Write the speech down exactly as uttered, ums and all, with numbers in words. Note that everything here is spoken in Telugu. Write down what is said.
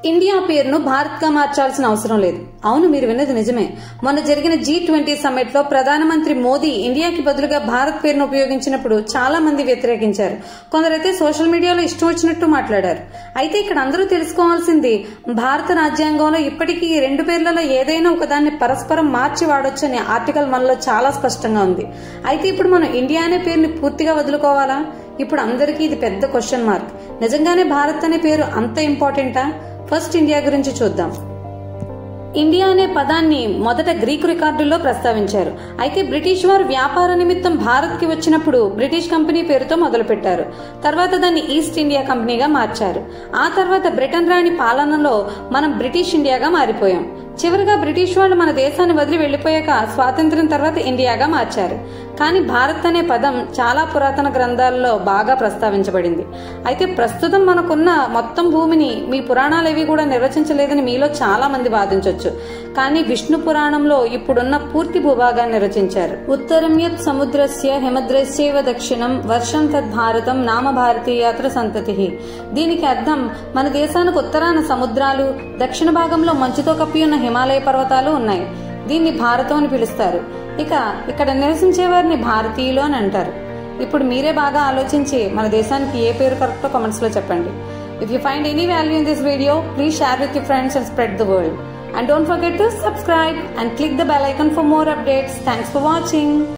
ఇండియా పేరును భారత్ గా మార్చాల్సిన అవసరం లేదు. అవును, మీరు విన్నది నిజమే. మొన్న జరిగిన జీ ట్వంటీ సమ్మిట్ లో ప్రధానమంత్రి మోదీ ఇండియాకి బదులుగా భారత్ పేరును ఉపయోగించినప్పుడు చాలా మంది వ్యతిరేకించారు. కొందరైతే సోషల్ మీడియాలో ఇష్టం వచ్చినట్టు మాట్లాడారు. అయితే ఇక్కడ అందరూ తెలుసుకోవాల్సింది, భారత రాజ్యాంగంలో ఇప్పటికీ ఈ రెండు పేర్లలో ఏదైనా ఒకదాన్ని పరస్పరం మార్చి వాడొచ్చని ఆర్టికల్ వన్ లో చాలా స్పష్టంగా ఉంది. అయితే ఇప్పుడు మనం ఇండియా అనే పేరుని పూర్తిగా వదులుకోవాలా? ఇప్పుడు అందరికీ ఇది పెద్ద క్వశ్చన్ మార్క్. నిజంగానే భారత్ అనే పేరు అంత ఇంపార్టెంటా? ఫస్ట్ ఇండియా గురించి చూద్దాం. ఇండియా అనే పదాన్ని మొదట గ్రీకు రికార్డుల్లో ప్రస్తావించారు. అయితే బ్రిటిష్ వారు వ్యాపార నిమిత్తం భారత్ కి వచ్చినప్పుడు బ్రిటిష్ కంపెనీ పేరుతో మొదలుపెట్టారు. తర్వాత దాన్ని ఈస్ట్ ఇండియా కంపెనీగా మార్చారు. ఆ తర్వాత బ్రిటన్ రాణి పాలనలో మనం బ్రిటిష్ ఇండియాగా మారిపోయాం. చివరిగా బ్రిటిష్ వాళ్ళు మన దేశాన్ని వదిలి వెళ్లిపోయాక స్వాతంత్ర్యం తర్వాత ఇండియాగా మార్చారు. కానీ భారత్ అనే పదం చాలా పురాతన గ్రంథాల్లో బాగా ప్రస్తావించబడింది. అయితే ప్రస్తుతం మనకున్న మొత్తం భూమిని మీ పురాణాలేవి కూడా నిర్వచించలేదని మీలో చాలా మంది వాదించవచ్చు. కానీ విష్ణు పురాణంలో ఇప్పుడున్న పూర్తి భూభాగాన్ని నిర్వచించారు. ఉత్తరం యత్ సముద్రస్య హిమద్రస్యైవ దక్షిణం వర్షం తద్ భారతం నామ భారతీయాత్ర సంతతి. దీనికి అర్థం, మన దేశానికి ఉత్తరాన సముద్రాలు, దక్షిణ భాగంలో మంచుతో కప్పి ఉన్న హిమాలయ పర్వతాలు ఉన్నాయి. దీన్ని భారతం అని పిలుస్తారు. ఇక ఇక్కడ నివసించే వారిని భారతీయులు అని అంటారు. ఇప్పుడు మీరే బాగా ఆలోచించి మన దేశానికి ఏ పేరు కరెక్టో కామెంట్స్ లో చెప్పండి. If you find any value in this video, please share with your friends and spread the world. And don't forget to subscribe and click the bell icon for more updates. Thanks for watching.